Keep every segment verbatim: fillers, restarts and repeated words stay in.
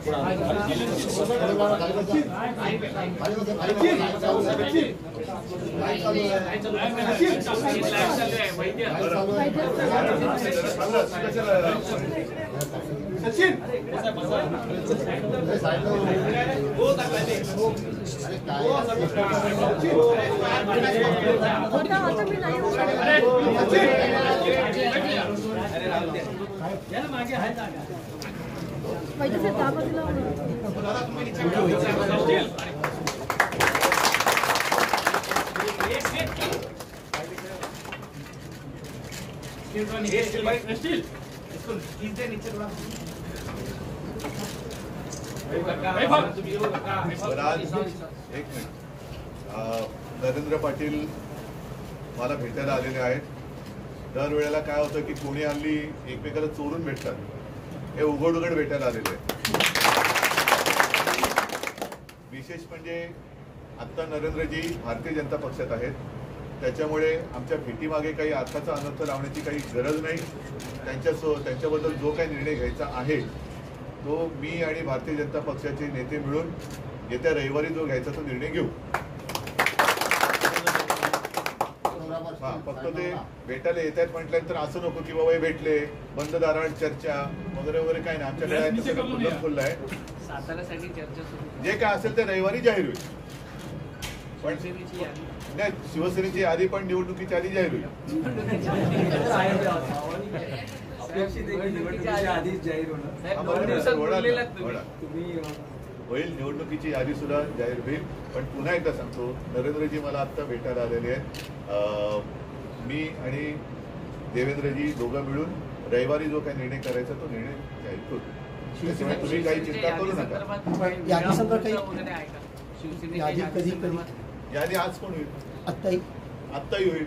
सचिन मागे आहे जागा वैद्य दाबादिला एक मिनिट, नरेंद्र पाटील मला भेटायला आलेले आहेत. दरवेळेला काय होतं की कोणी हल्ली एकमेकाला चोरून भेटतात, हे उघड उघड भेटायला आलेले आहेत. विशेष म्हणजे आत्ता नरेंद्रजी भारतीय जनता पक्षात आहेत, त्याच्यामुळे आमच्या भेटीमागे काही अर्थाचा अनर्थ लावण्याची काही गरज नाही. त्यांच्यासो त्यांच्याबद्दल जो काही निर्णय घ्यायचा आहे तो मी आणि भारतीय जनता पक्षाचे नेते मिळून येत्या रविवारी जो घ्यायचा तो निर्णय घेऊ. हा, फक्त ते भेटायला येत आहेत म्हटल्यानंतर असं नको की बाबा हे भेटले बंद दारात चर्चा वगैरे वगैरे काय नाही. आमच्याकडे खुल्लं आहे. साताऱ्यासाठी चर्चा सुरू, जे काय असेल ते रविवारी जाहीर होईल. पण नाही, शिवसेनेची यादी पण निवडणुकीच्या आधी जाहीर होईल. होईल, निवडणुकीची यादी सुद्धा जाहीर होईल. पण पुन्हा एकदा सांगतो, नरेंद्रजी मला आत्ता भेटायला आलेले आहेत. मी आणि देवेंद्रजी दोघं मिळून रविवारी जो काही निर्णय करायचा तो निर्णय जाहीर करू. त्याच्यामुळे तुम्ही काही चिंता करू नका. यादी आज कोण होईल? आत्ताही आत्ताही होईल.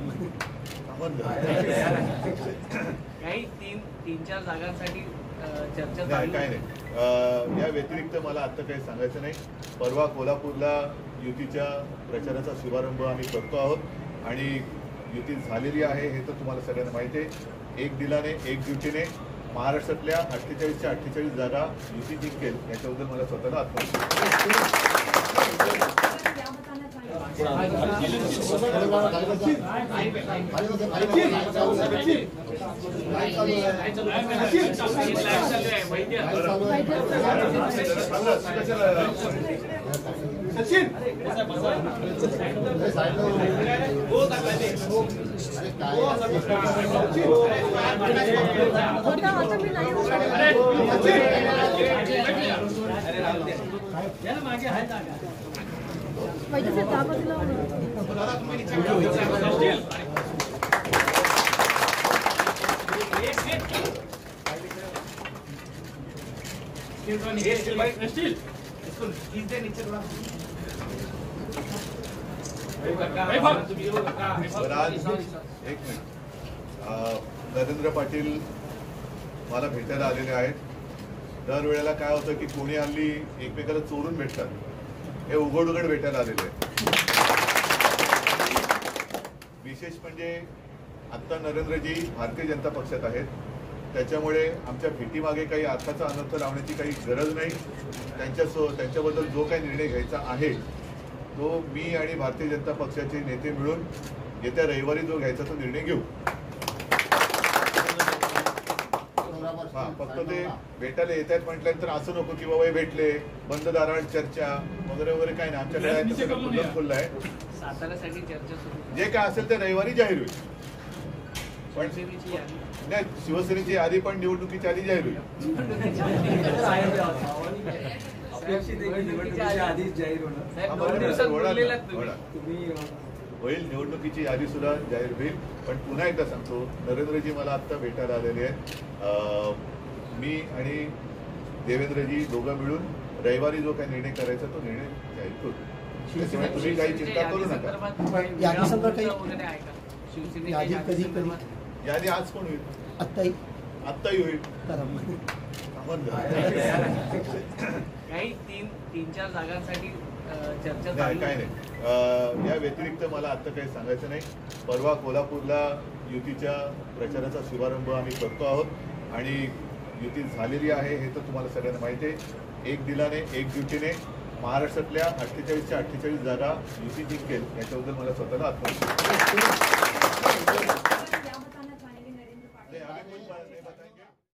काही तीन तीन चार जागांसाठी चर्चा काय नाही. या व्यतिरिक्त मला आता काही सांगायचं नाही. परवा कोल्हापूरला युतीच्या प्रचाराचा शुभारंभ आम्ही करतो आहोत आणि युती झालेली आहे हे तर तुम्हाला सगळ्यांना माहिती आहे. एक दिलाने एक ड्युटीने महाराष्ट्रातल्या अठ्ठेचाळीसच्या अठ्ठेचाळीस जागा युती जिंकेल याच्याबद्दल मला स्वतःला आत्मविश्वास. सचिन मागे आहे जागा वैद्य दाबादिला एक मिनिट, नरेंद्र पाटील मला भेटायला आलेले आहेत. दरवेळेला काय होतं की कोणी हल्ली एकमेकाला चोरून भेटतात, हे उघड उघड भेटायला आलेले आहेत. विशेष म्हणजे आत्ता नरेंद्रजी भारतीय जनता पक्षात आहेत, त्याच्यामुळे आमच्या भेटीमागे काही अर्थाचा अनर्थ लावण्याची काही गरज नाही. त्यांच्यासो त्यांच्याबद्दल जो काही निर्णय घ्यायचा आहे तो मी आणि भारतीय जनता पक्षाचे नेते मिळून येत्या रविवारी जो घ्यायचा तो निर्णय घेऊ. हा, फक्त ते भेटायला येत आहेत म्हटल्यानंतर असं नको की बाबा हे भेटले बंद दारात चर्चा वगैरे वगैरे काय नाही. आमच्याकडे खुल्लं आहे. साताऱ्यासाठी चर्चा सुरू, जे काय असेल ते रविवारी जाहीर होईल. पण नाही, शिवसेनेची यादी पण निवडणुकीच्या आधी जाहीर होईल. होईल, निवडणुकीची यादी सुद्धा जाहीर होईल. पण पुन्हा एकदा सांगतो, नरेंद्रजी मला आत्ता भेटायला आलेले आहेत. मी आणि देवेंद्रजी दोघं मिळून रविवारी जो काही निर्णय करायचा तो निर्णय जाहीर करू. त्याच्यामुळे तुम्ही काही चिंता करू नका. यादी आज कोण होईल? आत्ताही आत्ताही होईल. काही तीन तीन चार जागांसाठी चर्चा काय नाही. या व्यतिरिक्त मला आता काही सांगायचं नाही. परवा कोल्हापूरला युतीच्या प्रचाराचा शुभारंभ आम्ही करतो आहोत आणि युती झालेली आहे हे तर तुम्हाला सगळ्यांना माहिती आहे. एक दिलाने एक ड्युटीने महाराष्ट्रातल्या अठ्ठेचाळीसच्या अठ्ठेचाळीस जागा युती जिंकेल याच्याबद्दल मला स्वतःला आत्मविश्वास आहे.